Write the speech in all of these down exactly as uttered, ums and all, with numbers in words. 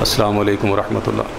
السلام علیکم ورحمۃ اللہ۔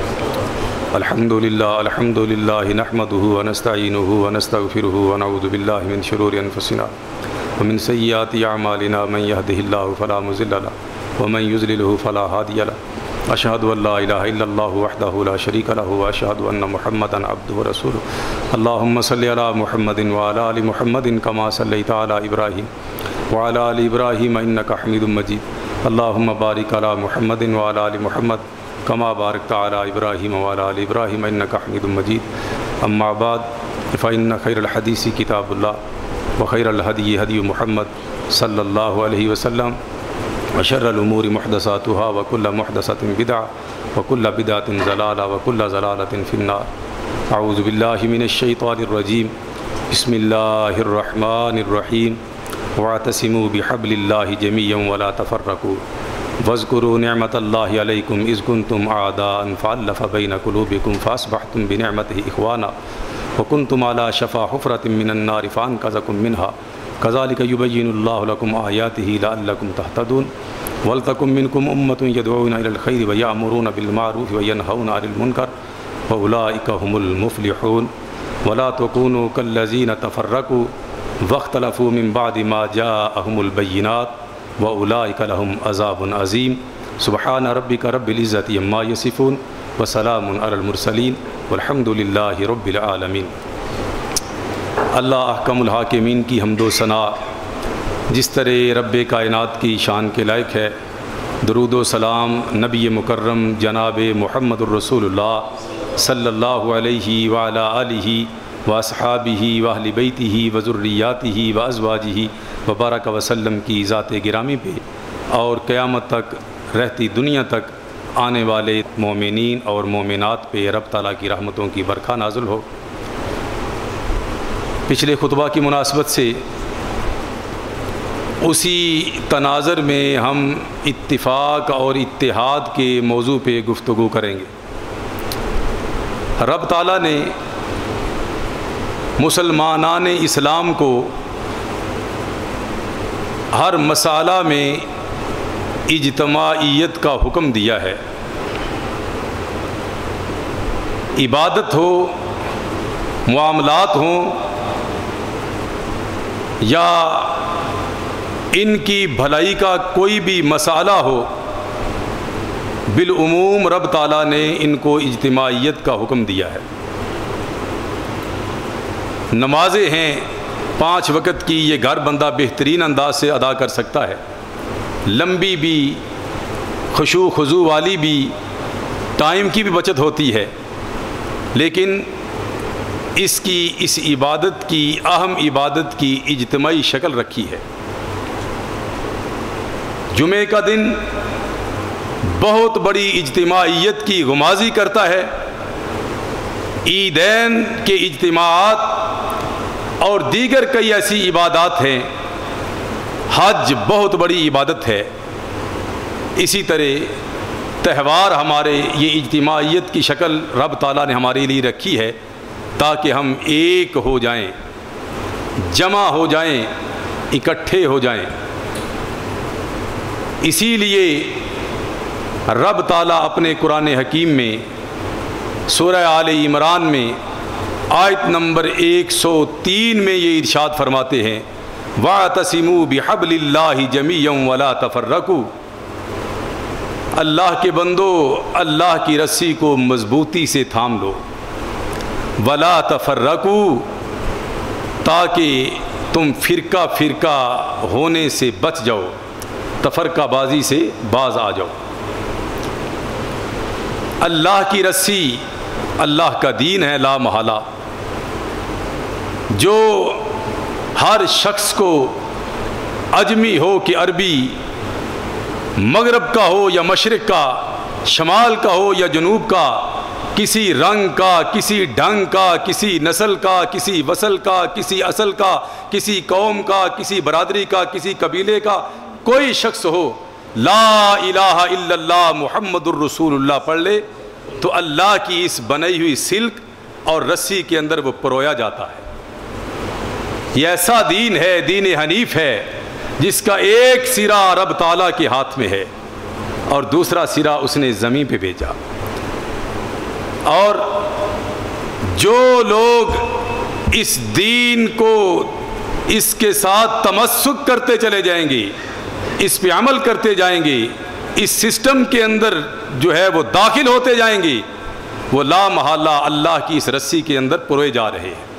الحمد للہ الحمد للہ نحمده ونستعینه ونستغفره ونعوذ باللہ من شرور انفسنا ومن سیئات اعمالنا، من يهده الله فلا مضل له ومن يضلل فلا هادي له، اشهد ان لا الہ الا اللہ وحدہ لا شریک له واشهد ان محمدا عبدہ ورسولہ۔ اللهم صل علی محمد وعلى آل محمد كما صلیت علی ابراہیم وعلى آل ابراہیم انک حمید مجید۔ اللهم بارک علی محمد وعلى آل محمد كما باركت على ابراہیم وعلى آل ابراہیم انک حمید مجید۔ اما بعد فإن خیر الحدیث کتاب اللہ وخیر الہدی ہدی محمد صلی اللہ علیہ وسلم وشر الامور محدثاتها وكل محدثة بدعة وكل بدعة ضلالة وكل ضلالة في النار۔ اعوذ باللہ من الشیطان الرجیم، بسم اللہ الرحمن الرحیم، واعتصموا بحبل اللہ جميعا ولا تفرقوا واذکروا نعمت اللہ علیکم اذ کنتم اعداء فالف بین قلوبکم فاصبحتم بنعمتہ اخوانا وکنتم علی شفا حفرۃ من النار فانقذکم منها کذالک یبین اللہ لکم آیاتہ لعلکم تہتدون۔ ولتکن منکم امۃ یدعون الی الخیر ویأمرون بالمعروف وینہون عن المنکر واولئک هم المفلحون۔ ولا تکونوا کالذین تفرقوا واختلفوا من بعد ما جاءهم البینات وَأُولَئِكَ لَهُمْ عَذَابٌ عَظِيمٌ۔ سبحان ربک رب العزة عما یصفون وسلام علی المرسلین والحمد للہ رب العالمین۔ اللہ احکم الحاکمین کی حمد و ثنا جس طرح رب کائنات کی شان کے لائق ہے، درود و سلام نبی مکرم جناب محمد الرسول اللہ صلی اللہ علیہ وعلی آلہ واصحابہ واہل بیتہ وذریاتہ وازواجہ وبارک وسلم کی ذات گرامی پہ اور قیامت تک رہتی دنیا تک آنے والے مومنین اور مومنات پہ رب تعالیٰ کی رحمتوں کی برکھا نازل ہو۔ پچھلے خطبہ کی مناسبت سے اسی تناظر میں ہم اتفاق اور اتحاد کے موضوع پہ گفتگو کریں گے۔ رب تعالیٰ نے مسلمانان اسلام کو ہر مسئلہ میں اجتماعیت کا حکم دیا ہے۔ عبادت ہو، معاملات ہوں یا ان کی بھلائی کا کوئی بھی مسئلہ ہو، بالعموم رب تعالیٰ نے ان کو اجتماعیت کا حکم دیا ہے۔ نمازیں ہیں پانچ وقت کی، یہ گھر بندہ بہترین انداز سے ادا کر سکتا ہے، لمبی بھی، خشوع خضوع والی بھی، ٹائم کی بھی بچت ہوتی ہے، لیکن اس کی اس عبادت کی اہم عبادت کی اجتماعی شکل رکھی ہے۔ جمعہ کا دن بہت بڑی اجتماعیت کی غمازی کرتا ہے، عیدین کے اجتماعات اور دیگر کئی ایسی عبادات ہیں، حج بہت بڑی عبادت ہے۔ اسی طرح تہوار ہمارے یہ اجتماعیت کی شکل رب تعالیٰ نے ہمارے لیے رکھی ہے تاکہ ہم ایک ہو جائیں، جمع ہو جائیں، اکٹھے ہو جائیں۔ اسی لیے رب تعالیٰ اپنے قرآن حکیم میں سورہ آل عمران میں آیت نمبر ایک سو تین میں یہ ارشاد فرماتے ہیں، وَاعْتَصِمُوا بِحَبْلِ اللَّهِ جَمِيعًا وَلَا تَفَرَّقُوا۔ اللہ کے بندو، اللہ کی رسی کو مضبوطی سے تھام لو، وَلَا تَفَرَّقُوا، تاکہ تم فرقہ فرقہ ہونے سے بچ جاؤ، تفرقہ بازی سے باز آ جاؤ۔ اللہ کی رسی اللہ کا دین ہے لا محالہ، جو ہر شخص کو اجمی ہو کہ عربی، مغرب کا ہو یا مشرق کا، شمال کا ہو یا جنوب کا، کسی رنگ کا، کسی ڈھنگ کا، کسی نسل کا، کسی وصل کا، کسی اصل کا، کسی قوم کا، کسی برادری کا، کسی قبیلے کا کوئی شخص ہو، لا الہ الا اللہ محمد الرسول اللہ پڑھ لے تو اللہ کی اس بنائی ہوئی سلک اور رسی کے اندر وہ پرویا جاتا ہے۔ یہ ایسا دین ہے، دین حنیف ہے، جس کا ایک سرا رب تعالیٰ کے ہاتھ میں ہے اور دوسرا سرا اس نے زمین پہ بھیجا. اور جو لوگ اس دین کو اس کے ساتھ تمسک کرتے چلے جائیں گے، اس پہ عمل کرتے جائیں گے، اس سسٹم کے اندر جو ہے وہ داخل ہوتے جائیں گے، وہ لا محالہ اللہ کی اس رسی کے اندر پروئے جا رہے ہیں.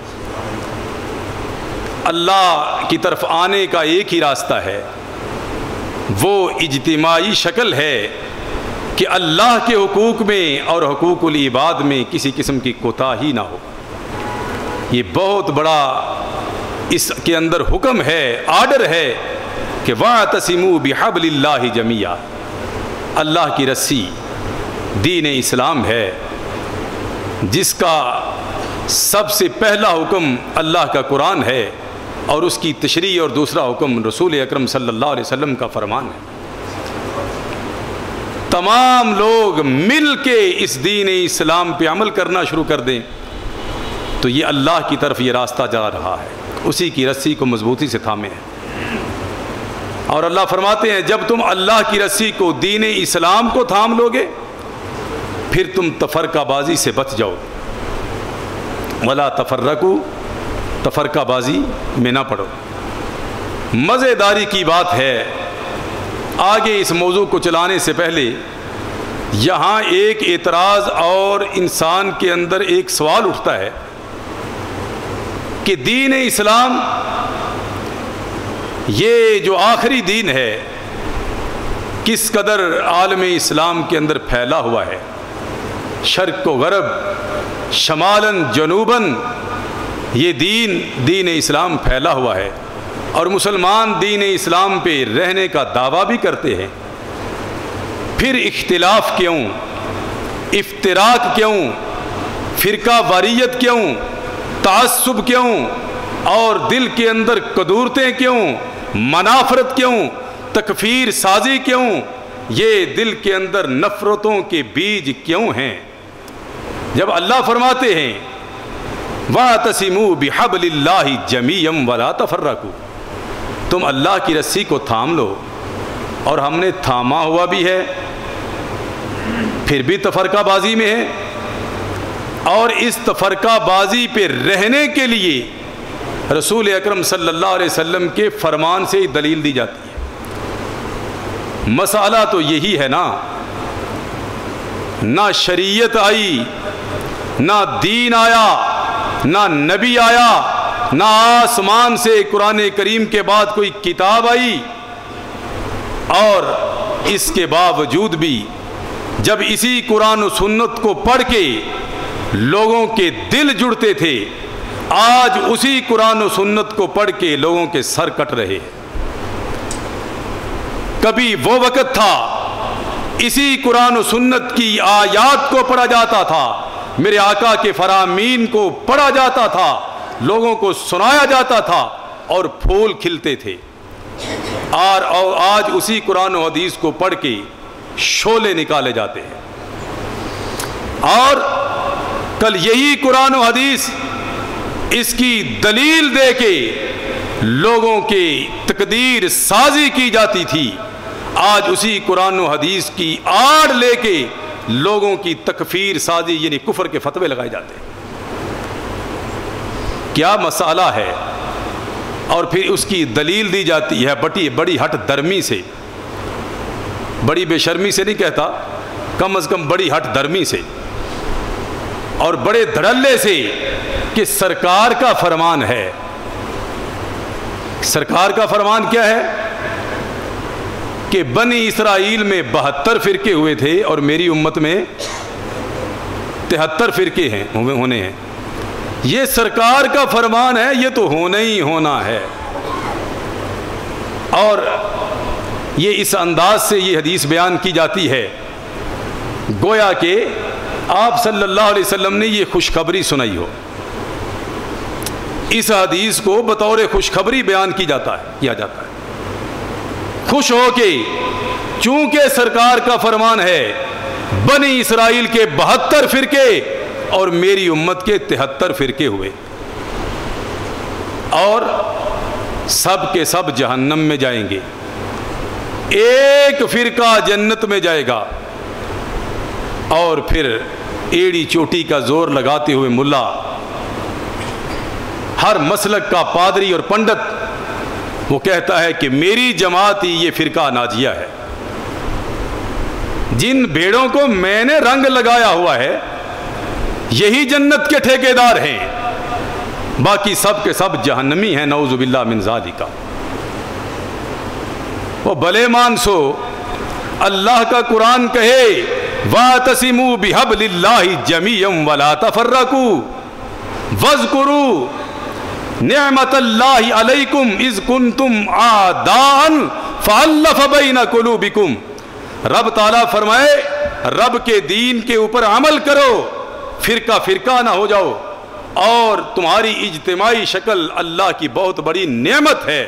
اللہ کی طرف آنے کا ایک ہی راستہ ہے، وہ اجتماعی شکل ہے کہ اللہ کے حقوق میں اور حقوق العباد میں کسی قسم کی کوتاہی نہ ہو. یہ بہت بڑا اس کے اندر حکم ہے، آرڈر ہے کہ وَاعْتَصِمُوا بِحَبْلِ اللَّهِ جَمِيعًا. اللہ کی رسی دین اسلام ہے، جس کا سب سے پہلا حکم اللہ کا قرآن ہے اور اس کی تشریح، اور دوسرا حکم رسول اکرم صلی اللہ علیہ وسلم کا فرمان ہے. تمام لوگ مل کے اس دین اسلام پہ عمل کرنا شروع کر دیں تو یہ اللہ کی طرف یہ راستہ جا رہا ہے، اسی کی رسی کو مضبوطی سے تھامے ہیں. اور اللہ فرماتے ہیں جب تم اللہ کی رسی کو، دین اسلام کو تھام لو گے، پھر تم تفرقہ بازی سے بچ جاؤ. ولا تفرقوا، تفرقہ بازی میں نہ پڑو. مزیداری کی بات ہے، آگے اس موضوع کو چلانے سے پہلے یہاں ایک اعتراض اور انسان کے اندر ایک سوال اٹھتا ہے کہ دین اسلام یہ جو آخری دین ہے کس قدر عالم اسلام کے اندر پھیلا ہوا ہے، شرق و غرب، شمالاً جنوباً یہ دین دین اسلام پھیلا ہوا ہے، اور مسلمان دین اسلام پہ رہنے کا دعویٰ بھی کرتے ہیں. پھر اختلاف کیوں، افتراق کیوں، فرقہ واریت کیوں، تعصب کیوں، اور دل کے اندر کدورتیں کیوں، منافرت کیوں، تکفیر سازی کیوں، یہ دل کے اندر نفرتوں کے بیج کیوں ہیں؟ جب اللہ فرماتے ہیں وَاعْتَصِمُوا بِحَبْلِ اللَّهِ جَمِيعًا وَلَا تَفَرَّقُوا، تم اللہ کی رسی کو تھام لو، اور ہم نے تھاما ہوا بھی ہے، پھر بھی تفرقہ بازی میں ہے. اور اس تفرقہ بازی پہ رہنے کے لیے رسول اکرم صلی اللہ علیہ وسلم کے فرمان سے ہی دلیل دی جاتی ہے. مسئلہ تو یہی ہے نا، نہ شریعت آئی، نہ دین آیا، نہ نبی آیا، نہ آسمان سے قرآن کریم کے بعد کوئی کتاب آئی، اور اس کے باوجود بھی جب اسی قرآن و سنت کو پڑھ کے لوگوں کے دل جڑتے تھے، آج اسی قرآن و سنت کو پڑھ کے لوگوں کے سر کٹ رہے. کبھی وہ وقت تھا اسی قرآن و سنت کی آیات کو پڑھا جاتا تھا، میرے آقا کے فرامین کو پڑھا جاتا تھا، لوگوں کو سنایا جاتا تھا اور پھول کھلتے تھے. اور آج اسی قرآن و حدیث کو پڑھ کے شعلے نکالے جاتے ہیں. اور کل یہی قرآن و حدیث اس کی دلیل دے کے لوگوں کی تقدیر سازی کی جاتی تھی، آج اسی قرآن و حدیث کی آڑ لے کے لوگوں کی تکفیر سازی یعنی کفر کے فتوے لگائے جاتے ہیں. کیا مسئلہ ہے؟ اور پھر اس کی دلیل دی جاتی ہے بڑی بڑی ہٹ درمی سے، بڑی بے شرمی سے نہیں کہتا، کم از کم بڑی ہٹ درمی سے اور بڑے دھڑلے سے، کہ سرکار کا فرمان ہے. سرکار کا فرمان کیا ہے؟ کہ بنی اسرائیل میں بہتر فرقے ہوئے تھے اور میری امت میں تہتر فرقے ہیں ہونے ہیں. یہ سرکار کا فرمان ہے، یہ تو ہونا ہی ہونا ہے. اور یہ اس انداز سے یہ حدیث بیان کی جاتی ہے گویا کہ آپ صلی اللہ علیہ وسلم نے یہ خوشخبری سنائی ہو. اس حدیث کو بطور خوشخبری بیان کی جاتا ہے کیا جاتا ہے خوش ہو کے، چونکہ سرکار کا فرمان ہے بنی اسرائیل کے بہتر فرقے اور میری امت کے تہتر فرقے ہوئے، اور سب کے سب جہنم میں جائیں گے. ایک فرقہ جنت میں جائے گا، اور پھر ایڑی چوٹی کا زور لگاتے ہوئے ملا، ہر مسلک کا پادری اور پنڈت وہ کہتا ہے کہ میری جماعت ہی یہ فرقہ ناجیہ ہے، جن بھیڑوں کو میں نے رنگ لگایا ہوا ہے یہی جنت کے ٹھیکیدار ہیں، باقی سب کے سب جہنمی ہیں، نعوذ باللہ من ذالک۔ وہ بھلے مانسو اللہ کا قرآن کہے وَاعْتَصِمُوا بِحَبْلِ اللَّهِ جَمِيعًا وَلَا تَفَرَّقُوا وَاذْكُرُوا نِعْمَةَ اللَّهِ عَلَيْكُمْ إِذْ كُنْتُمْ أَعْدَاءً فَأَلَّفَ بَيْنَ قُلُوبِكُمْ۔ رب تعالیٰ فرمائے رب کے دین کے اوپر عمل کرو، فرقہ فرقہ نہ ہو جاؤ، اور تمہاری اجتماعی شکل اللہ کی بہت بڑی نعمت ہے۔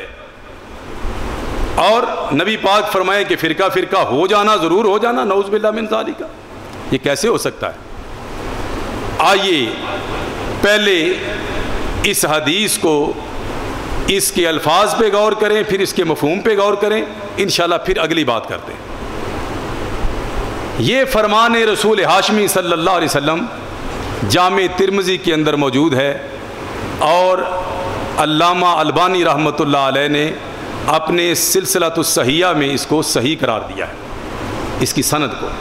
اور نبی پاک فرمائے کہ فرقہ فرقہ ہو جانا، ضرور ہو جانا، نعوذ باللہ من ذالک، یہ کیسے ہو سکتا ہے؟ آئیے پہلے اس حدیث کو، اس کے الفاظ پہ غور کریں، پھر اس کے مفہوم پہ غور کریں، انشاءاللہ پھر اگلی بات کرتے ہیں۔ یہ فرمان رسول ہاشمی صلی اللہ علیہ وسلم جامع ترمذی کے اندر موجود ہے، اور علامہ البانی رحمۃ اللہ علیہ نے اپنے سلسلۃ الصحیحہ میں اس کو صحیح قرار دیا ہے، اس کی سند کو۔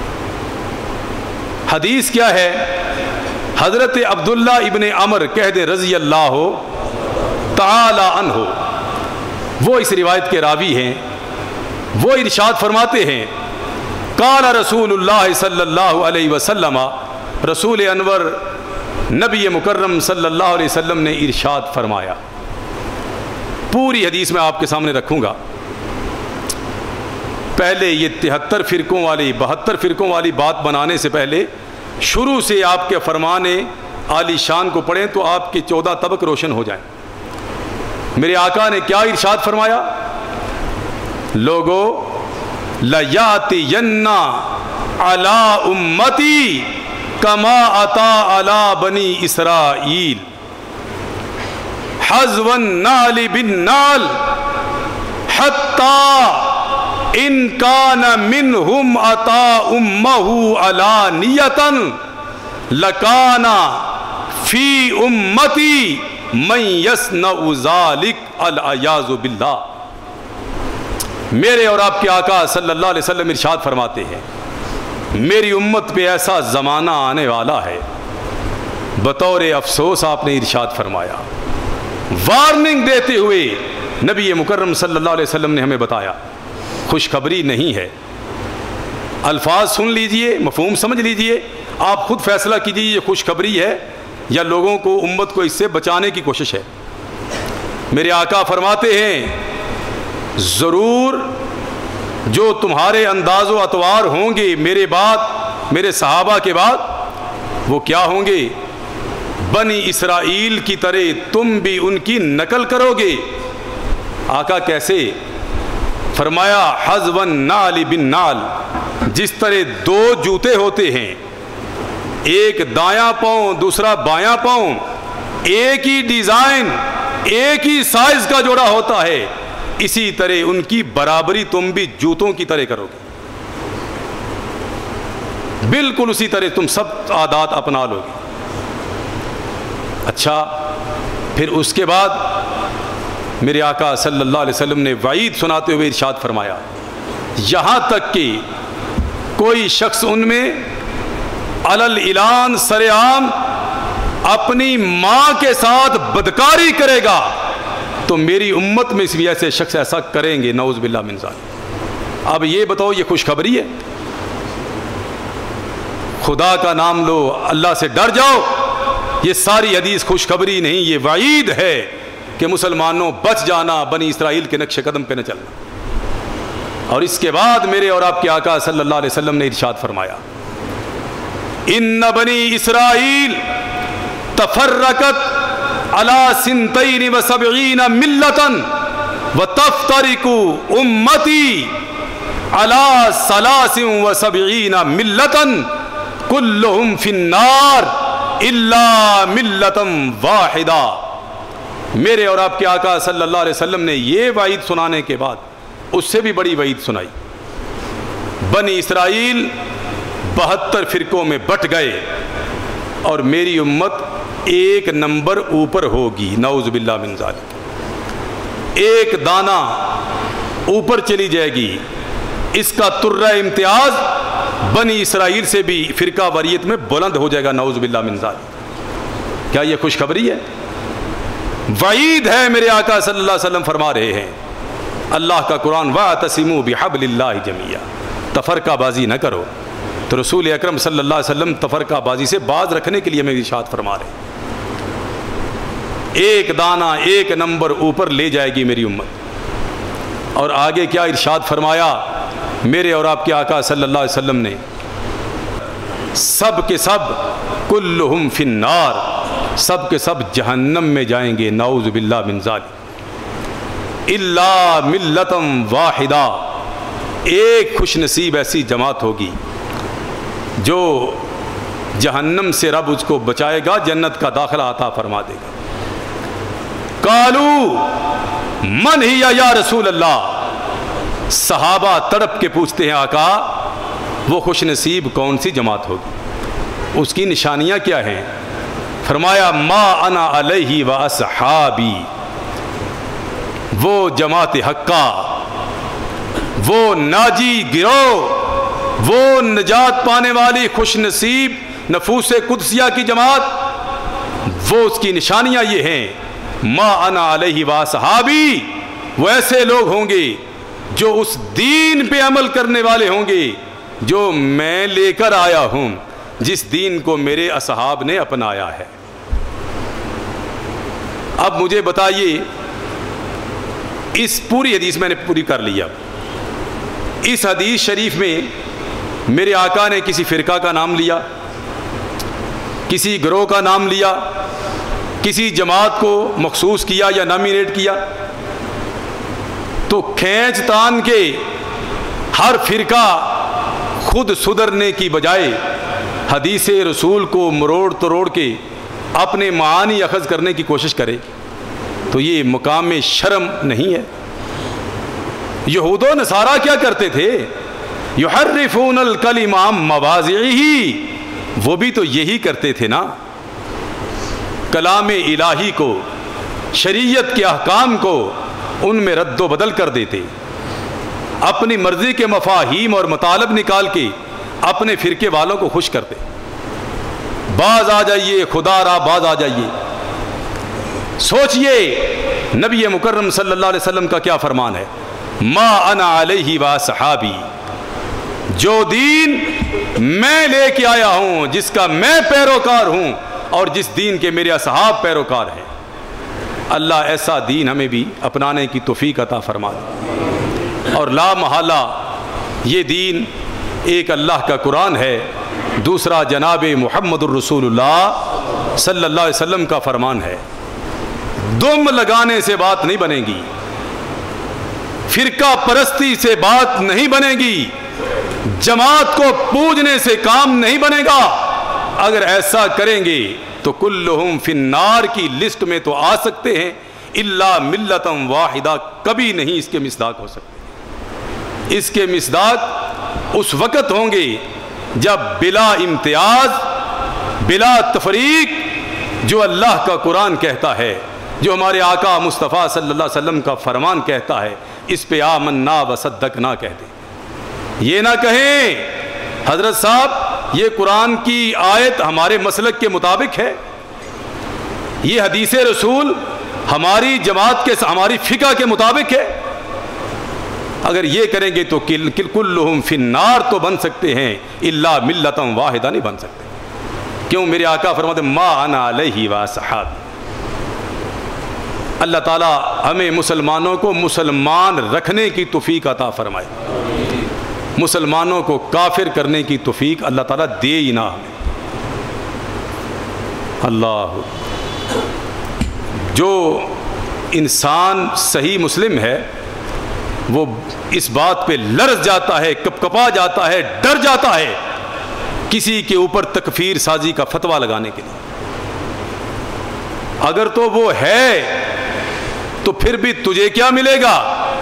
حدیث کیا ہے؟ حضرت عبداللہ ابن عمر کہہ دیں رضی اللہ تعالی عنہ، وہ اس روایت کے راوی ہیں، وہ ارشاد فرماتے ہیں قال رسول اللہ صلی اللہ علیہ وسلم، رسول انور نبی مکرم صلی اللہ علیہ وسلم نے ارشاد فرمایا۔ پوری حدیث میں آپ کے سامنے رکھوں گا، پہلے یہ تہتر فرقوں والی بہتر فرقوں والی بات بنانے سے پہلے شروع سے آپ کے فرمان عالی شان کو پڑھیں تو آپ کے چودہ طبق روشن ہو جائیں۔ میرے آقا نے کیا ارشاد فرمایا؟ لوگو لَيَأْتِيَنَّ عَلَىٰ أُمَّتِي كَمَا أَتَىٰ عَلَىٰ بَنِي إِسْرَائِيلَ حَذْوَ النَّعْلِ بِالنَّعْلِ حَتَّىٰ إِنْ كَانَ مِنْهُمْ أَتَىٰ أُمَّهُ عَلَانِيَةً لَكَانَ فِي أُمَّتِي مَنْ يَصْنَعُ ذَلِكَ الْعِيَاذُ بِاللَّهِ۔ میرے اور آپ کے آقا صلی اللہ علیہ وسلم ارشاد فرماتے ہیں میری امت پہ ایسا زمانہ آنے والا ہے، بطور افسوس آپ نے ارشاد فرمایا، وارننگ دیتے ہوئے نبی مکرم صلی اللہ علیہ وسلم نے ہمیں بتایا، خوشخبری نہیں ہے۔ الفاظ سن لیجئے، مفہوم سمجھ لیجئے، آپ خود فیصلہ کیجئے یہ خوشخبری ہے یا لوگوں کو، امت کو اس سے بچانے کی کوشش ہے۔ میرے آقا فرماتے ہیں ضرور جو تمہارے انداز و اطوار ہوں گے میرے بعد، میرے صحابہ کے بعد، وہ کیا ہوں گے؟ بنی اسرائیل کی طرح تم بھی ان کی نقل کرو گے۔ آقا کیسے؟ فرمایا حذو النعل بالنعل، جس طرح دو جوتے ہوتے ہیں، ایک دایاں پاؤں دوسرا بایاں پاؤں، ایک ہی ڈیزائن ایک ہی سائز کا جوڑا ہوتا ہے، اسی طرح ان کی برابری تم بھی جوتوں کی طرح کرو گے، بالکل اسی طرح تم سب عادات اپنا لو گے۔ اچھا، پھر اس کے بعد میرے آقا صلی اللہ علیہ وسلم نے وعید سناتے ہوئے ارشاد فرمایا یہاں تک کہ کوئی شخص ان میں علل اعلان سر عام اپنی ماں کے ساتھ بدکاری کرے گا تو میری امت میں اس بھی ایسے شخص ایسا کریں گے، نعوذ باللہ من ذالک۔ اب یہ بتاؤ یہ خوشخبری ہے؟ خدا کا نام لو، اللہ سے ڈر جاؤ، یہ ساری حدیث خوشخبری نہیں، یہ وعید ہے کہ مسلمانوں بچ جانا، بنی اسرائیل کے نقش قدم پہ نہ چلنا۔ اور اس کے بعد میرے اور آپ کے آقا صلی اللہ علیہ وسلم نے ارشاد فرمایا ان بنی اسرائیل تفرقت علی سنتین و سبعین ملتا وتفترق امتی علی ثلاث و سبعین ملتا کلہم فی النار الا ملتا واحدہ۔ میرے اور آپ کے آقا صلی اللہ علیہ وسلم نے یہ وعید سنانے کے بعد اس سے بھی بڑی وعید سنائی۔ بنی اسرائیل بہتر فرقوں میں بٹ گئے اور میری امت ایک نمبر اوپر ہوگی، نعوذ باللہ من ذالک، ایک دانہ اوپر چلی جائے گی۔ اس کا ترہ امتیاز بنی اسرائیل سے بھی فرقہ واریت میں بلند ہو جائے گا، نعوذ باللہ من ذالک۔ کیا یہ خوشخبری ہے؟ وعید ہے۔ میرے آقا صلی اللہ علیہ وسلم فرما رہے ہیں، اللہ کا قرآن وَاعْتَصِمُوا بِحَبْلِ اللَّهِ جَمِيعًا، تفرقہ بازی نہ کرو۔ تو رسول اکرم صلی اللہ علیہ وسلم تفرقہ بازی سے باز رکھنے کے لیے ہمیں ارشاد فرما رہے ہیں۔ ایک دانہ ایک نمبر اوپر لے جائے گی میری امت۔ اور آگے کیا ارشاد فرمایا میرے اور آپ کے آقا صلی اللہ علیہ وسلم نے؟ سب کے سب کلہم فی النار، سب کے سب جہنم میں جائیں گے، نعوذ باللہ من ذالک، الا ملتم واحدہ، ایک خوش نصیب ایسی جماعت ہوگی جو جہنم سے رب اس کو بچائے گا، جنت کا داخلہ عطا فرما دے گا۔ قالوا من ہی یا رسول اللہ، صحابہ تڑپ کے پوچھتے ہیں آقا وہ خوش نصیب کون سی جماعت ہوگی، اس کی نشانیاں کیا ہیں؟ فرمایا ما انا علیہ و اصحابی، وہ جماعت حقہ، وہ ناجی گروہ، وہ نجات پانے والی خوش نصیب نفوس قدسیہ کی جماعت، وہ اس کی نشانیاں یہ ہیں ما انا علیہ و اصحابی، وہ ایسے لوگ ہوں گے جو اس دین پہ عمل کرنے والے ہوں گے جو میں لے کر آیا ہوں، جس دین کو میرے اصحاب نے اپنایا ہے۔ اب مجھے بتائیے، اس پوری حدیث میں نے پوری کر لیا، اس حدیث شریف میں میرے آقا نے کسی فرقہ کا نام لیا، کسی گروہ کا نام لیا، کسی جماعت کو مخصوص کیا یا نامینیٹ کیا؟ تو کھینچ تان کے ہر فرقہ خود سدھرنے کی بجائے حدیث رسول کو مروڑ تروڑ کے اپنے معانی اخذ کرنے کی کوشش کرے تو یہ مقام شرم نہیں ہے؟ یہود و نصارہ کیا کرتے تھے؟ یحرفون الکلم عن مواضعہ، وہ بھی تو یہی کرتے تھے نا، کلام الہی کو، شریعت کے احکام کو ان میں رد و بدل کر دیتے، اپنی مرضی کے مفاہیم اور مطالب نکال کے اپنے فرقے والوں کو خوش کرتے۔ باز آ جائیے خدا را، باز آ جائیے۔ سوچئے نبی مکرم صلی اللہ علیہ وسلم کا کیا فرمان ہے؟ ما انا علیہ و صحابی، جو دین میں لے کے آیا ہوں، جس کا میں پیروکار ہوں اور جس دین کے میرے اصحاب پیروکار ہیں، اللہ ایسا دین ہمیں بھی اپنانے کی توفیق عطا فرما دے۔ اور لا محالہ یہ دین ایک اللہ کا قرآن ہے، دوسرا جناب محمد الرسول اللہ صلی اللہ علیہ وسلم کا فرمان ہے۔ دم لگانے سے بات نہیں بنے گی، فرقہ پرستی سے بات نہیں بنے گی، جماعت کو پوجنے سے کام نہیں بنے گا۔ اگر ایسا کریں گے تو کلہم فی النار کی لسٹ میں تو آ سکتے ہیں، الا ملتم واحدہ کبھی نہیں اس کے مصداق ہو سکتے۔ اس کے مصداق اس وقت ہوں گے جب بلا امتیاز، بلا تفریق، جو اللہ کا قرآن کہتا ہے، جو ہمارے آقا مصطفیٰ صلی اللہ علیہ وسلم کا فرمان کہتا ہے، اس پہ آمنا و صدقنا کہہ دیں۔ یہ نہ کہیں حضرت صاحب یہ قرآن کی آیت ہمارے مسلک کے مطابق ہے، یہ حدیث رسول ہماری جماعت کے، ہماری فقہ کے مطابق ہے۔ اگر یہ کریں گے تو کلہم فی النار تو بن سکتے ہیں، الا ملتم واحدہ نہیں بن سکتے۔ کیوں؟ میرے آقا فرماتے ما انا علیہ و صحابی۔ اللہ تعالیٰ ہمیں مسلمانوں کو مسلمان رکھنے کی توفیق عطا فرمائے، مسلمانوں کو کافر کرنے کی توفیق اللہ تعالیٰ دے ہی نہ ہمیں۔ اللہ، جو انسان صحیح مسلم ہے وہ اس بات پہ لرز جاتا ہے، کپ کپا جاتا ہے، ڈر جاتا ہے کسی کے اوپر تکفیر سازی کا فتویٰ لگانے کے لیے۔ اگر تو وہ ہے تو پھر بھی تجھے کیا ملے گا؟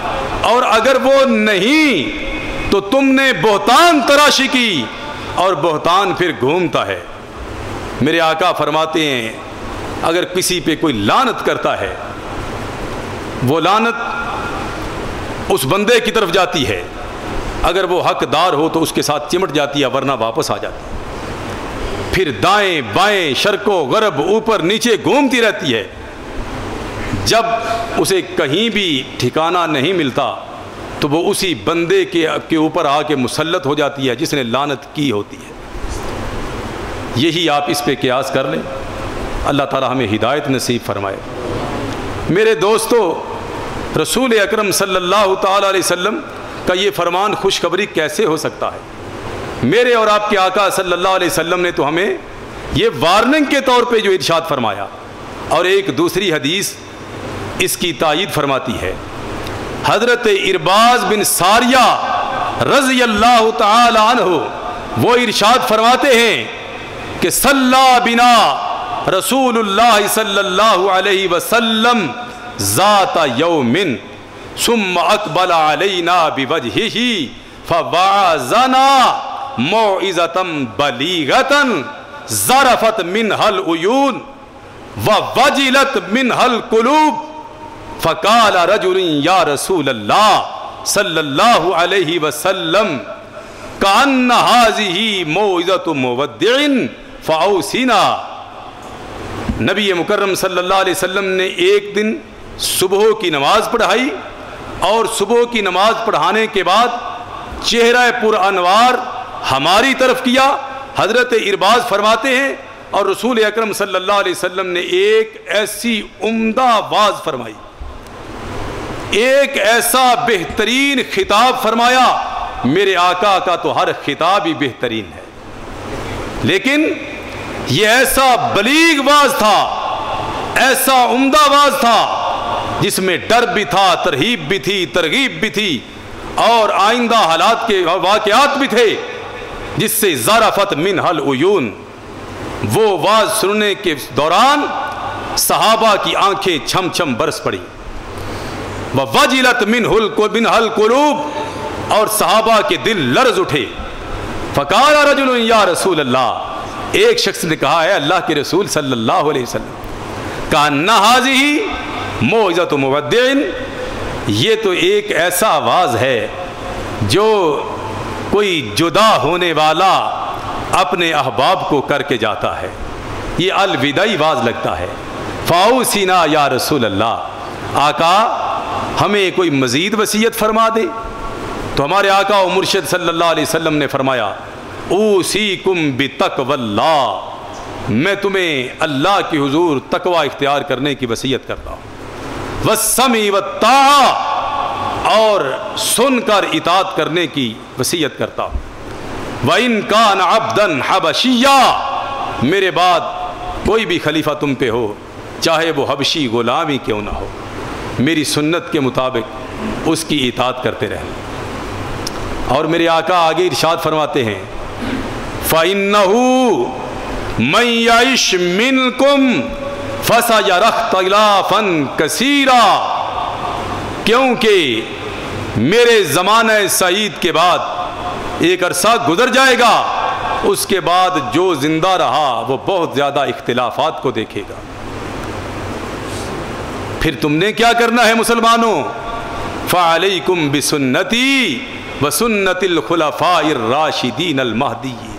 اور اگر وہ نہیں تو تم نے بہتان تراشی کی، اور بہتان پھر گھومتا ہے۔ میرے آقا فرماتے ہیں اگر کسی پہ کوئی لعنت کرتا ہے، وہ لعنت اس بندے کی طرف جاتی ہے، اگر وہ حقدار ہو تو اس کے ساتھ چمٹ جاتی ہے، ورنہ واپس آ جاتی ہے، پھر دائیں بائیں شرق و غرب اوپر نیچے گھومتی رہتی ہے۔ جب اسے کہیں بھی ٹھکانہ نہیں ملتا تو وہ اسی بندے کے کے اوپر آ کے مسلط ہو جاتی ہے جس نے لعنت کی ہوتی ہے۔ یہی آپ اس پہ قیاس کر لیں، اللہ تعالی ہمیں ہدایت نصیب فرمائے۔ میرے دوستو، رسول اکرم صلی اللہ تعالی علیہ وسلم کا یہ فرمان خوشخبری کیسے ہو سکتا ہے؟ میرے اور آپ کے آقا صلی اللہ علیہ وسلم نے تو ہمیں یہ وارننگ کے طور پہ جو ارشاد فرمایا، اور ایک دوسری حدیث اس کی تائید فرماتی ہے۔ حضرت ارباز بن ساریہ رضی اللہ تعالی عنہ وہ ارشاد فرماتے ہیں کہ صلی بنا رسول اللہ صلی اللہ علیہ وسلم ذات یوم ثم اقبل علینا بوجہہ فوعظنا موعظۃ بلیغۃ ذرفت منها العیون ووجلت منها القلوب فقال رجل یا رسول اللہ صلی اللہ علیہ وسلم کأن هذه موعظۃ مودع فاوصنا۔ نبی مکرم صلی اللہ علیہ وسلم نے ایک دن صبح کی نماز پڑھائی، اور صبح کی نماز پڑھانے کے بعد چہرہ پر انوار ہماری طرف کیا۔ حضرت ارباز فرماتے ہیں اور رسول اکرم صلی اللہ علیہ وسلم نے ایک ایسی عمدہ واز فرمائی، ایک ایسا بہترین خطاب فرمایا۔ میرے آقا کا تو ہر خطاب ہی بہترین ہے، لیکن یہ ایسا بلیغ واز تھا، ایسا عمدہ واز تھا جس میں ڈر بھی تھا، ترہیب بھی تھی، ترغیب بھی تھی، اور آئندہ حالات کے واقعات بھی تھے، جس سے ذرفت منها العیون۔ وہ واز سننے کے دوران صحابہ کی آنکھیں چھم چھم برس پڑی، ووجلت منها القلوب، اور صحابہ کے دل لرز اٹھے۔ فقال رجل یا رسول اللہ، ایک شخص نے کہا ہے اللہ کے رسول صلی اللہ علیہ وسلم، کأن هذه موعظۃ مودع، یہ تو ایک ایسا آواز ہے جو کوئی جدا ہونے والا اپنے احباب کو کر کے جاتا ہے، یہ الوداعی واز لگتا ہے۔ فاوصینا یا رسول اللہ، آقا ہمیں کوئی مزید وصیت فرما دے۔ تو ہمارے آقا و مرشد صلی اللہ علیہ وسلم نے فرمایا اوصیکم بتقوی اللہ، میں تمہیں اللہ کی حضور تقوی اختیار کرنے کی وصیت کرتا ہوں، والسمع والطاعہ، اور سن کر اطاعت کرنے کی وصیت کرتا ہوں، وَإِن كَانَ عَبْدًا حَبَشِيًّا، میرے بعد کوئی بھی خلیفہ تم پہ ہو، چاہے وہ حبشی غلام ہی کیوں نہ ہو، میری سنت کے مطابق اس کی اطاعت کرتے رہنا۔ اور میرے آقا آگے ارشاد فرماتے ہیں فَإِنَّهُ مَن يَعِشْ مِنْكُمْ فَسَيَرَى اخْتِلَافًا كَثِيرًا، کیونکہ میرے زمانہ سعید کے بعد ایک عرصہ گزر جائے گا، اس کے بعد جو زندہ رہا وہ بہت زیادہ اختلافات کو دیکھے گا۔ پھر تم نے کیا کرنا ہے مسلمانوں؟ فَعَلَيْكُمْ بِسُنَّتِي وَسُنَّتِ الْخُلَفَاءِ الرَّاشِدِينَ الْمَهْدِيِّينَ،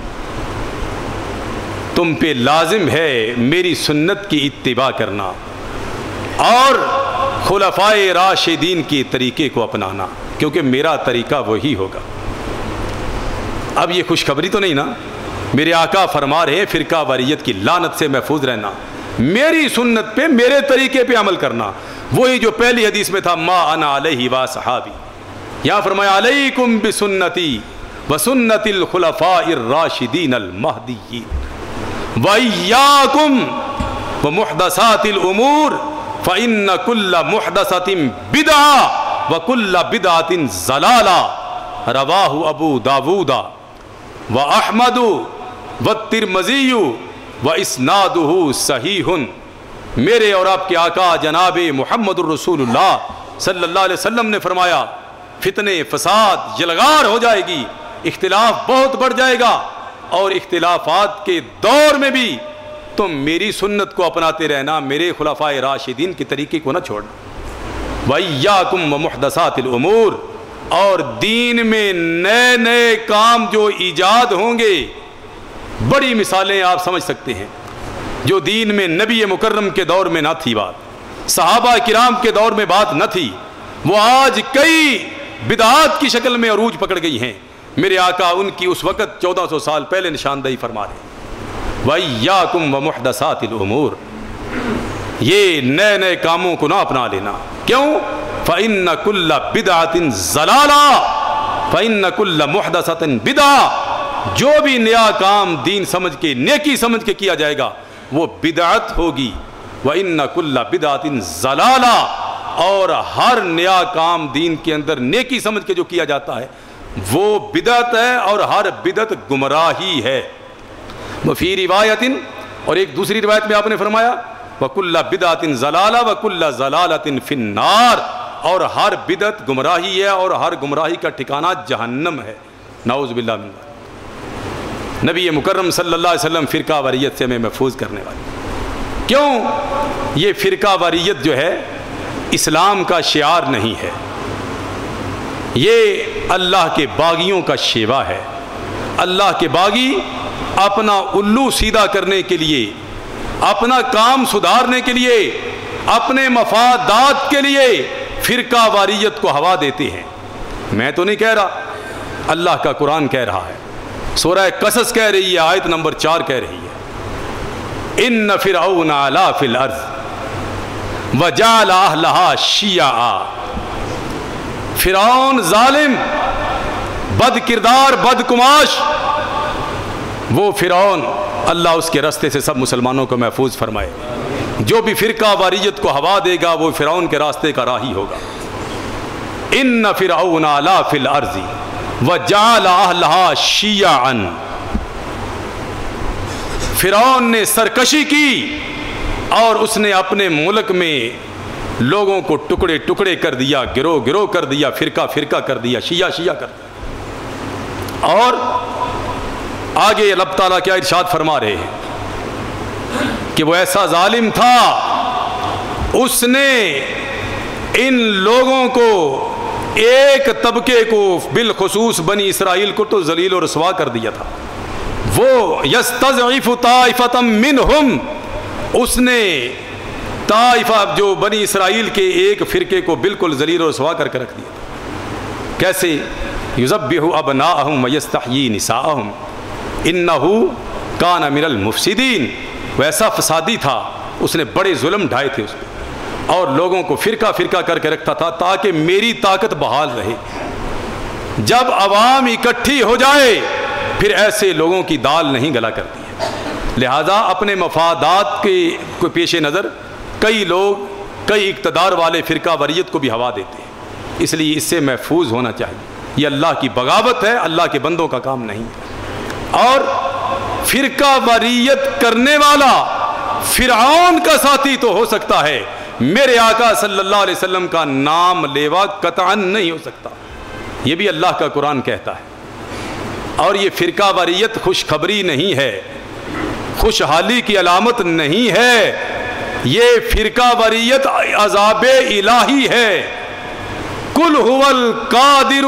تم پہ لازم ہے میری سنت کی اتباع کرنا اور خلفائے راشدین کی طریقے کو اپنانا، کیونکہ میرا طریقہ وہی ہوگا۔ اب یہ خوشخبری تو نہیں نا، میرے آقا فرما رہے ہیں فرقہ واریت کی لعنت سے محفوظ رہنا، میری سنت پہ میرے طریقے پہ عمل کرنا، وہی جو پہلی حدیث میں تھا ما انا علیہ و صحابی، یہاں فرمایا علیکم بسنتی وسنت الخلفاء الراشدین المہدیین وَإِيَّاكُمْ وَمُحْدَثَاتِ الْأُمُورِ فَإِنَّ كُلَّ مُحْدَثَةٍ بِدْعَةٍ وَكُلَّ بِدْعَةٍ ضَلَالَةٍ، رواہ ابو داود وَأَحْمَدُ وَالتِّرْمِذِيُّ وَإِسْنَادُهُ صحیح۔ میرے اور آپ کے آقا جناب محمد الرسول اللہ صلی اللہ علیہ وسلم نے فرمایا فتنے فساد یلغار ہو جائے گی، اختلاف بہت بڑھ جائے گا، اور اختلافات کے دور میں بھی تم میری سنت کو اپناتے رہنا، میرے خلفائے راشدین کے طریقے کو نہ چھوڑنا۔ وَإِيَّاكُمْ وَمُحْدَثَاتِ الْأُمُورِ، اور دین میں نئے نئے کام جو ایجاد ہوں گے، بڑی مثالیں آپ سمجھ سکتے ہیں جو دین میں نبی مکرم کے دور میں نہ تھی بات، صحابہ کرام کے دور میں بات نہ تھی، وہ آج کئی بدعات کی شکل میں عروج پکڑ گئی ہیں۔ میرے آقا ان کی اس وقت چودہ سو سال پہلے نشاندہی فرما رہے ہیں، وَإِيَّاكُمْ وَمُحْدَثَاتِ الْأُمُورِ، یہ نئے نئے کاموں کو نہ اپنا لینا۔ کیوں؟ فَإِنَّ كُلَّ بِدْعَةٍ ضَلَالَةٍ فَإِنَّ كُلَّ مُحْدَثَةٍ بِدْعَةٍ، جو بھی نیا کام دین سمجھ کے نیکی سمجھ کے کیا جائے گا وہ بدعت ہوگی۔ وَإِنَّ كُلَّ بِدْعَةٍ ضَلَالَةٍ، اور ہر نیا کام دین کے اندر نیکی سمجھ کے جو کیا جاتا ہے وہ بدعت ہے، اور ہر بدعت گمراہی ہے۔ وفی روایت، اور ایک دوسری روایت میں آپ نے فرمایا وَكُلَّ بِدْعَةٍ ضَلَالَةٍ وَكُلَّ ضَلَالَةٍ فِي النَّارِ، اور ہر بدعت گمراہی ہے اور ہر گمراہی کا ٹھکانہ جہنم ہے، نعوذ باللہ من ذلک۔ نبی مکرم صلی اللہ علیہ وسلم فرقہ واریت سے ہمیں محفوظ کرنے والے۔ کیوں؟ یہ فرقہ واریت جو ہے اسلام کا شعار نہیں ہے، یہ اللہ کے باغیوں کا شیوا ہے۔ اللہ کے باغی اپنا الو سیدھا کرنے کے لیے، اپنا کام سدھارنے کے لیے، اپنے مفادات کے لیے فرقہ واریت کو ہوا دیتے ہیں۔ میں تو نہیں کہہ رہا، اللہ کا قرآن کہہ رہا ہے، سورہ قصص کہہ رہی ہے، آیت نمبر چار کہہ رہی ہے، ان فرعون علا فی الارض وجعل اہلہا شیعا، فرعون ظالم، بد کردار، بد کماش، وہ فرعون اللہ اس کے راستے سے سب مسلمانوں کو محفوظ فرمائے۔ جو بھی فرقہ واریت کو ہوا دے گا وہ فرعون کے راستے کا راہی ہوگا۔ ان فرعون علا فی الارض وجعل اہلہا شیعا، فرعون نے سرکشی کی اور اس نے اپنے ملک میں لوگوں کو ٹکڑے ٹکڑے کر دیا، گروہ گروہ کر دیا، فرقہ فرقہ کر دیا، شیعہ شیعہ کر دیا۔ اور آگے اللہ تعالیٰ کیا ارشاد فرما رہے ہیں کہ وہ ایسا ظالم تھا، اس نے ان لوگوں کو، ایک طبقے کو بالخصوص بنی اسرائیل کو تو ذلیل و رسوا کر دیا تھا۔ وہ یستضعف طائفۃ منہم، اس نے طائفہ جو بنی اسرائیل کے ایک فرقے کو بالکل ذلیل و رسوا کر کے رکھ دیا تھا۔ کیسے؟ یذبح ابناءہم ویستحیی نساءہم انہ کان من المفسدین، ویسا فسادی تھا، اس نے بڑے ظلم ڈھائے تھے اس پہ، اور لوگوں کو فرقہ فرقہ کر کے رکھتا تھا تاکہ میری طاقت بحال رہے۔ جب عوام اکٹھی ہو جائے پھر ایسے لوگوں کی دال نہیں گلا کرتی ہے، لہذا اپنے مفادات کے پیش نظر کئی لوگ، کئی اقتدار والے فرقہ واریت کو بھی ہوا دیتے ہیں، اس لیے اس سے محفوظ ہونا چاہیے۔ یہ اللہ کی بغاوت ہے، اللہ کے بندوں کا کام نہیں ہے۔ اور فرقہ واریت کرنے والا فرعون کا ساتھی تو ہو سکتا ہے، میرے آقا صلی اللہ علیہ وسلم کا نام لیوا قطعاً نہیں ہو سکتا، یہ بھی اللہ کا قرآن کہتا ہے۔ اور یہ فرقہ واریت خوشخبری نہیں ہے، خوشحالی کی علامت نہیں ہے، یہ فرقہ واریت عذاب الہی ہے۔ قل هو القادر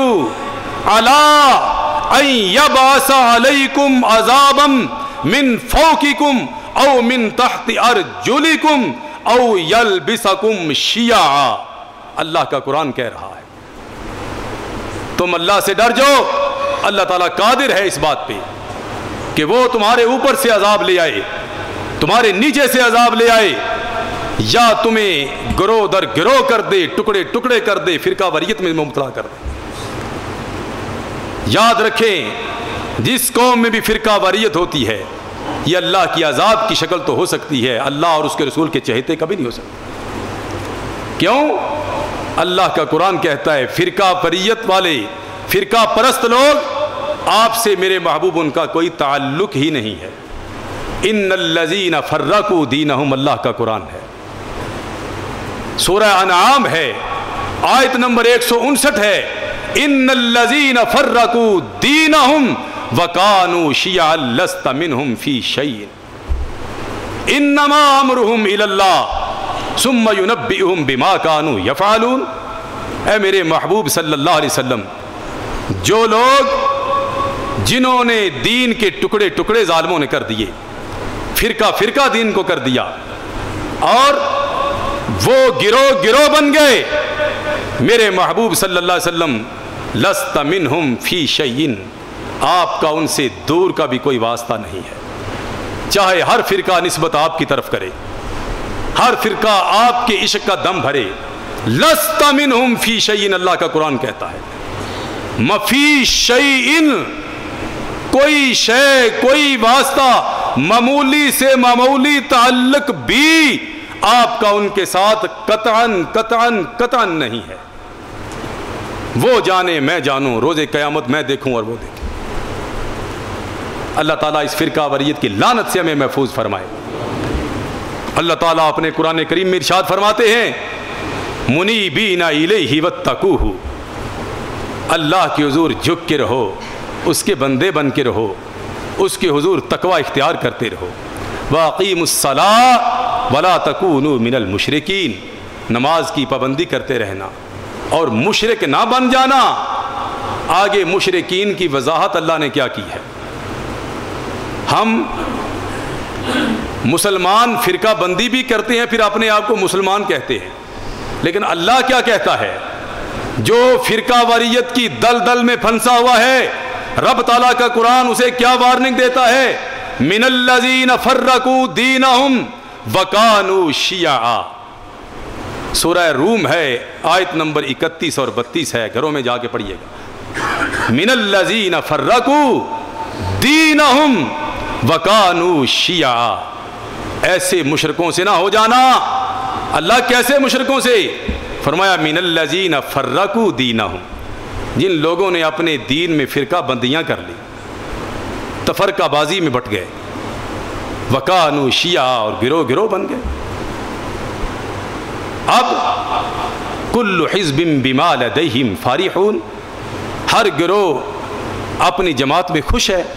علی ان یبعث علیکم عذابا من فوقکم او من تحت ارجلکم او یلبسکم شیعا، اللہ کا قرآن کہہ رہا ہے۔ تم اللہ سے ڈر جاؤ، اللہ تعالیٰ قادر ہے اس بات پہ کہ وہ تمہارے اوپر سے عذاب لے آئے، تمہارے نیچے سے عذاب لے آئے، یا تمہیں گروہ در گروہ کر دے، ٹکڑے ٹکڑے کر دے، فرقہ واریت میں مبتلا کر دے۔ یاد رکھیں، جس قوم میں بھی فرقہ واریت ہوتی ہے یہ اللہ کی عذاب کی شکل تو ہو سکتی ہے، اللہ اور اس کے رسول کے چہتے کبھی نہیں ہو سکتے۔ کیوں؟ اللہ کا قرآن کہتا ہے فرقہ واریت والے، فرقہ پرست لوگ، آپ سے میرے محبوب ان کا کوئی تعلق ہی نہیں ہے۔ ان الذین فرقوا دینہم، اللہ کا قرآن ہے، سورہ انعام ہے، آیت نمبر ایک سو انسٹھ ہے۔ ان الذین فرقوا دینہم وکانوا شیعا لست منہم فی شیء انما امرہم الی اللہ ثم ینبئہم بما کانوا یفعلون۔ اے میرے محبوب صلی اللہ علیہ وسلم، جو لوگ جنہوں نے دین کے ٹکڑے ٹکڑے ظالموں نے کر دیے، فرقہ فرقہ دین کو کر دیا، اور وہ گروہ گروہ بن گئے، میرے محبوب صلی اللہ علیہ وسلم لست منہم فی شیء، آپ کا ان سے دور کا بھی کوئی واسطہ نہیں ہے، چاہے ہر فرقہ نسبت آپ کی طرف کرے، ہر فرقہ آپ کے عشق کا دم بھرے، لست منہم فی شیء، اللہ کا قرآن کہتا ہے مفی شیء، کوئی شے، کوئی واسطہ، معمولی سے معمولی تعلق بھی آپ کا ان کے ساتھ قطعاً قطعاً قطعاً نہیں ہے۔ وہ جانے میں جانوں، روز قیامت میں دیکھوں اور وہ دیکھیں۔ اللہ تعالیٰ اس فرقہ وریت کی لعنت سے ہمیں محفوظ فرمائے۔ اللہ تعالیٰ اپنے قرآن کریم میں ارشاد فرماتے ہیں منیبین الیہ واتقوہ، اللہ کے حضور جھک کے رہو، اس کے بندے بن کے رہو، اس کے حضور تقوی اختیار کرتے رہو۔ واقیموا الصلاۃ ولا تکونوا من المشرکین، نماز کی پابندی کرتے رہنا اور مشرک نہ بن جانا۔ آگے مشرکین کی وضاحت اللہ نے کیا کی ہے۔ ہم مسلمان فرقہ بندی بھی کرتے ہیں، پھر اپنے آپ کو مسلمان کہتے ہیں، لیکن اللہ کیا کہتا ہے؟ جو فرقہ واریت کی دل دل میں پھنسا ہوا ہے، رب تعالیٰ کا قرآن اسے کیا وارننگ دیتا ہے؟ من الذین فرقوا دینہم وکانوا شیعا۔ سورہ روم ہے، آیت نمبر اکتیس اور بتیس ہے، گھروں میں جا کے پڑھیے گا۔ من الذین فرقوا دینہم وکانوا شیعا، ایسے مشرکوں سے نہ ہو جانا۔ اللہ کیسے مشرکوں سے؟ فرمایا من الذین فرقوا دینہم، جن لوگوں نے اپنے دین میں فرقہ بندیاں کر لی، تفرقہ بازی میں بٹ گئے، وکانوا شیعا، اور گروہ گروہ بن گئے۔ اب کل حزب بما لدیہم فرحون، ہر گروہ اپنی جماعت میں خوش ہے،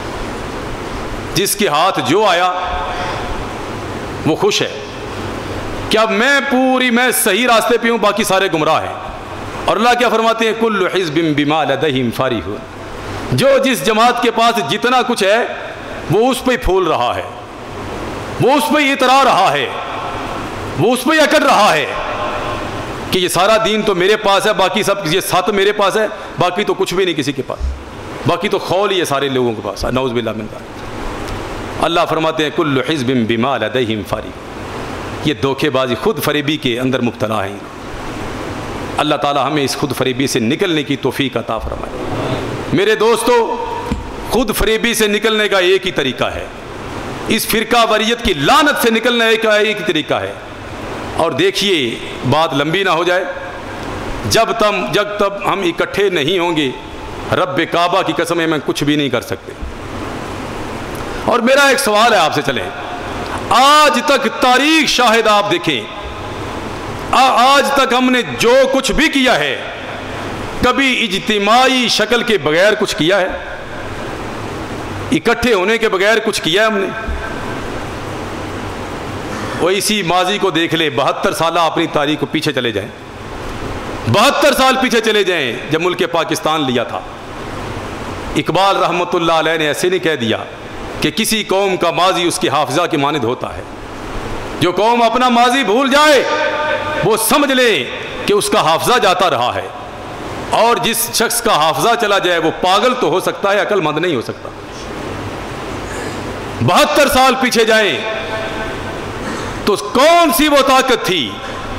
جس کے ہاتھ جو آیا وہ خوش ہے کہ اب میں پوری میں صحیح راستے پہ ہوں، باقی سارے گمراہ ہیں۔ اور اللہ کیا فرماتے ہیں؟ کل حزب بما لدیہم فرحون، جو جس جماعت کے پاس جتنا کچھ ہے وہ اس پہ ہی پھول رہا ہے، وہ اس پہ ہی اترا رہا ہے، وہ اس پہ ہی اکڑ رہا ہے کہ یہ سارا دین تو میرے پاس ہے، باقی سب یہ ساتھ میرے پاس ہے، باقی تو کچھ بھی نہیں کسی کے پاس، باقی تو خول ہی ہے سارے لوگوں کے پاس، نعوذ باللہ من ذلک۔ اللہ فرماتے ہیں کل حزب بما لدیہم فرحون، یہ دھوکے بازی خود فریبی کے اندر مبتلا ہیں۔ اللہ تعالی ہمیں اس خود فریبی سے نکلنے کی توفیق عطا فرمائے۔ میرے دوستو، خود فریبی سے نکلنے کا ایک ہی طریقہ ہے، اس فرقہ وریت کی لعنت سے نکلنے کا ایک ہی طریقہ ہے، اور دیکھیے بات لمبی نہ ہو جائے، جب تم جب تک ہم اکٹھے نہیں ہوں گے، رب کعبہ کی قسم میں کچھ بھی نہیں کر سکتے۔ اور میرا ایک سوال ہے آپ سے، چلیں آج تک تاریخ شاہد آپ دیکھیں، آج تک ہم نے جو کچھ بھی کیا ہے، کبھی اجتماعی شکل کے بغیر کچھ کیا ہے؟ اکٹھے ہونے کے بغیر کچھ کیا ہے ہم نے؟ وہ اسی ماضی کو دیکھ لیں، بہتر سالہ اپنی تاریخ کو پیچھے چلے جائیں، بہتر سال پیچھے چلے جائیں جب ملک پاکستان لیا تھا۔ اقبال رحمۃ اللہ علیہ نے ایسے نہیں کہہ دیا کہ کسی قوم کا ماضی اس کی حافظہ کی مانند ہوتا ہے، جو قوم اپنا ماضی بھول جائے وہ سمجھ لے کہ اس کا حافظہ جاتا رہا ہے، اور جس شخص کا حافظہ چلا جائے وہ پاگل تو ہو سکتا ہے، عقل مند نہیں ہو سکتا۔ بہتر سال پیچھے جائیں تو کون سی وہ طاقت تھی؟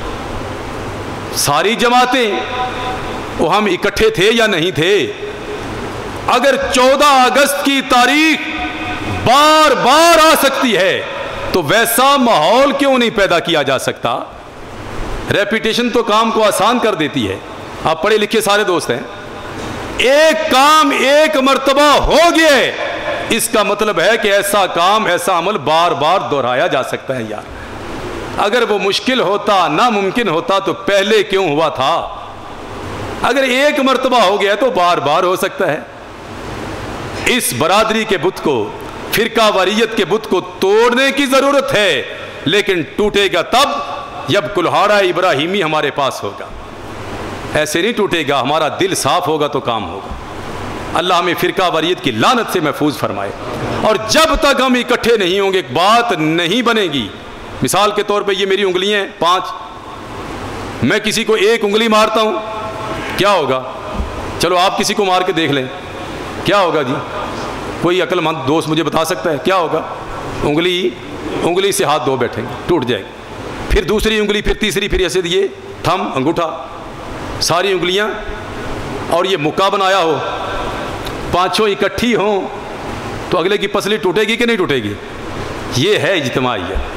ساری جماعتیں، وہ ہم اکٹھے تھے یا نہیں تھے؟ اگر چودہ اگست کی تاریخ بار بار آ سکتی ہے تو ویسا ماحول کیوں نہیں پیدا کیا جا سکتا؟ ریپیٹیشن تو کام کو آسان کر دیتی ہے، آپ پڑھے لکھے سارے دوست ہیں، ایک کام ایک مرتبہ ہو گیا، اس کا مطلب ہے کہ ایسا کام ایسا عمل بار بار دہرایا جا سکتا ہے یار۔ اگر وہ مشکل ہوتا، ناممکن ہوتا تو پہلے کیوں ہوا تھا؟ اگر ایک مرتبہ ہو گیا تو بار بار ہو سکتا ہے۔ اس برادری کے بت کو، فرقہ واریت کے بت کو توڑنے کی ضرورت ہے، لیکن ٹوٹے گا تب جب کلہاڑا ابراہیمی ہمارے پاس ہوگا۔ ایسے نہیں ٹوٹے گا، ہمارا دل صاف ہوگا تو کام ہوگا۔ اللہ ہمیں فرقہ واریت کی لعنت سے محفوظ فرمائے۔ اور جب تک ہم اکٹھے نہیں ہوں گے ایک بات نہیں بنے گی۔ مثال کے طور پہ یہ میری انگلیاں ہیں پانچ، میں کسی کو ایک انگلی مارتا ہوں، کیا ہوگا؟ چلو آپ کسی کو مار کے دیکھ لیں، کیا ہوگا جی؟ کوئی عقل مند دوست مجھے بتا سکتا ہے کیا ہوگا؟ انگلی انگلی سے ہاتھ دو بیٹھیں گے، ٹوٹ جائے گی۔ پھر دوسری انگلی، پھر تیسری، پھر ایسے یہ تھم، انگوٹھا، ساری انگلیاں، اور یہ مکہ بنایا ہو، پانچوں اکٹھی ہوں تو اگلے کی پسلی ٹوٹے گی کہ نہیں ٹوٹے گی؟ یہ ہے اجتماعیت۔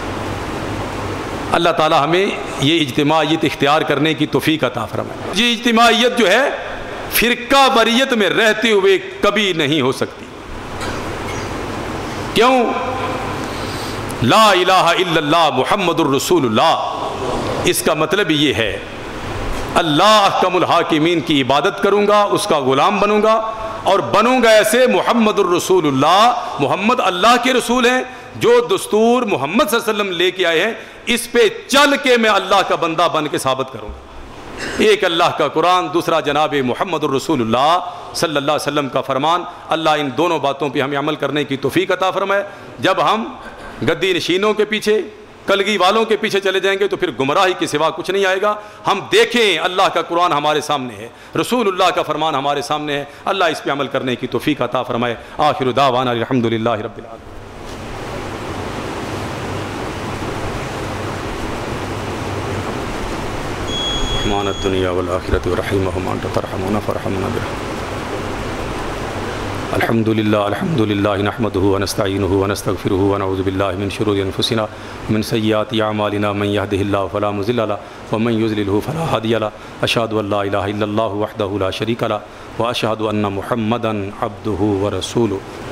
اللہ تعالی ہمیں یہ اجتماعیت اختیار کرنے کی توفیق عطا فرمائے۔ یہ اجتماعیت جو ہے فرقہ واریت میں رہتے ہوئے کبھی نہیں ہو سکتی۔ کیوں؟ لا الہ الا اللہ محمد الرسول اللہ، اس کا مطلب یہ ہے اللہ احکم الحاکمین کی عبادت کروں گا، اس کا غلام بنوں گا، اور بنوں گا ایسے محمد الرسول اللہ، محمد اللہ کے رسول ہیں، جو دستور محمد صلی اللہ علیہ وسلم لے کے آئے ہیں اس پہ چل کے میں اللہ کا بندہ بن کے ثابت کروں گا۔ ایک اللہ کا قرآن، دوسرا جناب محمد الرسول اللہ صلی اللہ علیہ وسلم کا فرمان۔ اللہ ان دونوں باتوں پہ ہمیں عمل کرنے کی توفیق عطا فرمائے۔ جب ہم گدی نشینوں کے پیچھے، کلگی والوں کے پیچھے چلے جائیں گے تو پھر گمراہی کے سوا کچھ نہیں آئے گا۔ ہم دیکھیں اللہ کا قرآن ہمارے سامنے ہے، رسول اللہ کا فرمان ہمارے سامنے ہے، اللہ اس پہ عمل کرنے کی توفیق عطا فرمائے۔ آخر دعوانا الحمدللہ رب العالمین۔ رحمان الدنیا والآخرۃ ورحیمہما انت ترحمنا فرحمنا برحمتک۔ الحمد للہ الحمد للہ نحمدہ ونستعینہ ونستغفرہ ونعوذ باللہ من شرور انفسنا ومن سیئات اعمالنا من یہدہ اللہ فلا مضل لہ ومن یضللہ فلا ہادی لہ۔ اشہد ان لا الہ الا اللہ وحدہ لا شریک لہ واشہد ان محمدا عبدہ ورسولہ۔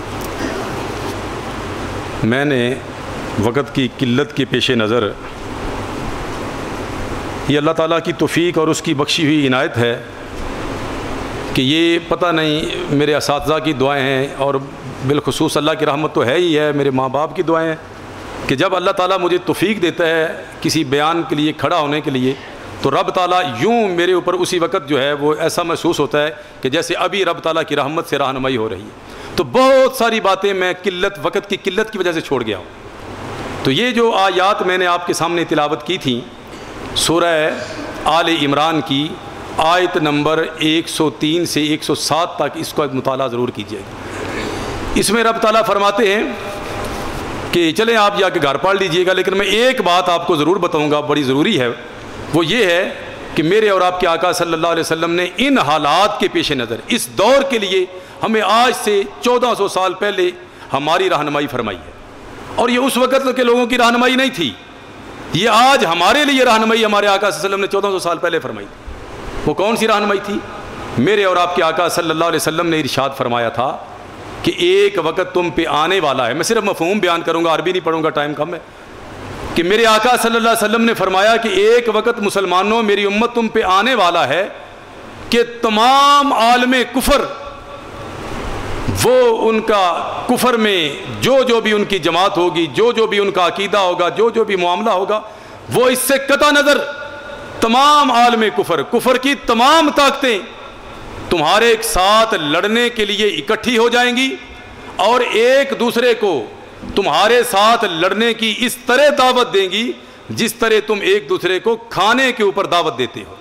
میں نے وقت کی قلت کے پیش نظر، یہ اللہ تعالیٰ کی توفیق اور اس کی بخشی ہوئی عنایت ہے کہ یہ پتہ نہیں میرے اساتذہ کی دعائیں ہیں، اور بالخصوص اللہ کی رحمت تو ہے ہی ہے، میرے ماں باپ کی دعائیں ہیں کہ جب اللہ تعالیٰ مجھے توفیق دیتا ہے کسی بیان کے لیے کھڑا ہونے کے لیے، تو رب تعالیٰ یوں میرے اوپر اسی وقت جو ہے وہ ایسا محسوس ہوتا ہے کہ جیسے ابھی رب تعالیٰ کی رحمت سے رہنمائی ہو رہی ہے۔ تو بہت ساری باتیں میں قلت وقت کی قلت کی وجہ سے چھوڑ گیا ہوں۔ تو یہ جو آیات میں نے آپ کے سامنے تلاوت کی تھیں سورہ آل عمران کی آیت نمبر ایک سو تین سے ایک سو سات تک، اس کا مطالعہ ضرور کیجیے گا۔ اس میں رب تعالیٰ فرماتے ہیں کہ چلیں آپ جا کے گھر پڑھ لیجئے گا، لیکن میں ایک بات آپ کو ضرور بتاؤں گا، بڑی ضروری ہے، وہ یہ ہے کہ میرے اور آپ کے آقا صلی اللہ علیہ وسلم نے ان حالات کے پیش نظر اس دور کے لیے ہمیں آج سے چودہ سو سال پہلے ہماری رہنمائی فرمائی ہے، اور یہ اس وقت کے لوگوں کی رہنمائی نہیں تھی، یہ آج ہمارے لیے رہنمائی ہمارے آقا صلی اللہ علیہ وسلم نے چودہ سو سال پہلے فرمائی۔ وہ کون سی رہنمائی تھی؟ میرے اور آپ کے آقا صلی اللہ علیہ وسلم نے ارشاد فرمایا تھا کہ ایک وقت تم پہ آنے والا ہے، میں صرف مفہوم بیان کروں گا، عربی نہیں پڑھوں گا، ٹائم کم ہے، کہ میرے آقا صلی اللہ علیہ وسلم نے فرمایا کہ ایک وقت مسلمانوں میری امت تم پہ آنے والا ہے کہ تمام عالم کفر، وہ ان کا کفر میں جو جو بھی ان کی جماعت ہوگی، جو جو بھی ان کا عقیدہ ہوگا، جو جو بھی معاملہ ہوگا، وہ اس سے قطع نظر تمام عالم کفر، کفر کی تمام طاقتیں تمہارے ایک ساتھ لڑنے کے لیے اکٹھی ہو جائیں گی، اور ایک دوسرے کو تمہارے ساتھ لڑنے کی اس طرح دعوت دیں گی جس طرح تم ایک دوسرے کو کھانے کے اوپر دعوت دیتے ہو،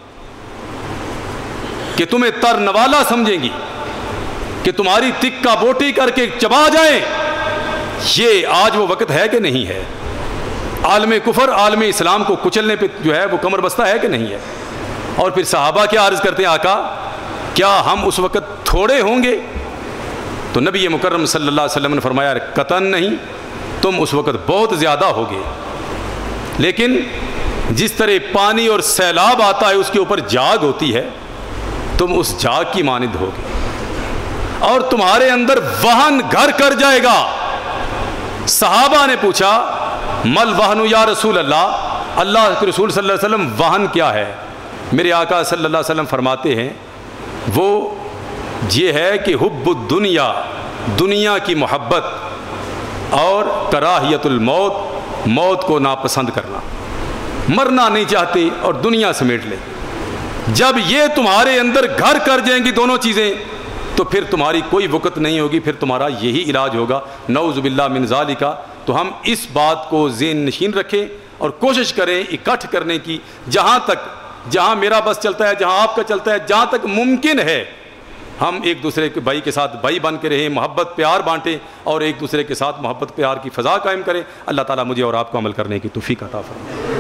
کہ تمہیں تر نوالا سمجھیں گی، کہ تمہاری تکا بوٹی کر کے چبا جائیں۔ یہ آج وہ وقت ہے کہ نہیں ہے؟ عالم کفر عالم اسلام کو کچلنے پہ جو ہے وہ کمر بستہ ہے کہ نہیں ہے؟ اور پھر صحابہ کیا عرض کرتے ہیں، آقا کیا ہم اس وقت تھوڑے ہوں گے؟ تو نبی مکرم صلی اللہ علیہ وسلم نے فرمایا قطعاً نہیں، تم اس وقت بہت زیادہ ہوگے، لیکن جس طرح پانی اور سیلاب آتا ہے اس کے اوپر جاگ ہوتی ہے، تم اس جاگ کی مانند ہوگے، اور تمہارے اندر وہن گھر کر جائے گا۔ صحابہ نے پوچھا مل وہن یا رسول اللہ، اللہ کے رسول صلی اللہ علیہ وسلم وہن کیا ہے؟ میرے آقا صلی اللہ علیہ وسلم فرماتے ہیں وہ یہ ہے کہ حب الدنیا، دنیا کی محبت، اور کراہیت الموت، موت کو ناپسند کرنا، مرنا نہیں چاہتے اور دنیا سمیٹ لے۔ جب یہ تمہارے اندر گھر کر جائیں گی دونوں چیزیں تو پھر تمہاری کوئی وقت نہیں ہوگی، پھر تمہارا یہی علاج ہوگا، نعوذ باللہ من ذالک۔ تو ہم اس بات کو ذہن نشین رکھیں اور کوشش کریں اکٹھ کرنے کی، جہاں تک جہاں میرا بس چلتا ہے، جہاں آپ کا چلتا ہے، جہاں تک ممکن ہے ہم ایک دوسرے کے بھائی کے ساتھ بھائی بن کے رہیں، محبت پیار بانٹیں اور ایک دوسرے کے ساتھ محبت پیار کی فضا قائم کریں۔ اللہ تعالیٰ مجھے اور آپ کو عمل کرنے کی توفیق عطا فرمائے۔